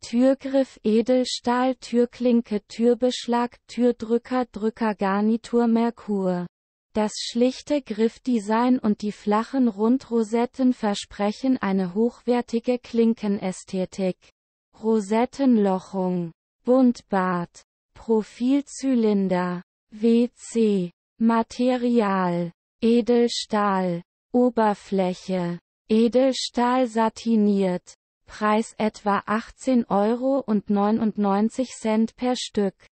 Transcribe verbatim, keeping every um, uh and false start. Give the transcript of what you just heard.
Türgriff Edelstahl, Türklinke, Türbeschlag, Türdrücker, Drückergarnitur Merkur. Das schlichte Griffdesign und die flachen Rundrosetten versprechen eine hochwertige Klinkenästhetik. Rosettenlochung, Buntbart, Profilzylinder, W C, Material, Edelstahl, Oberfläche, Edelstahl satiniert, Preis etwa achtzehn Euro neunundneunzig per Stück.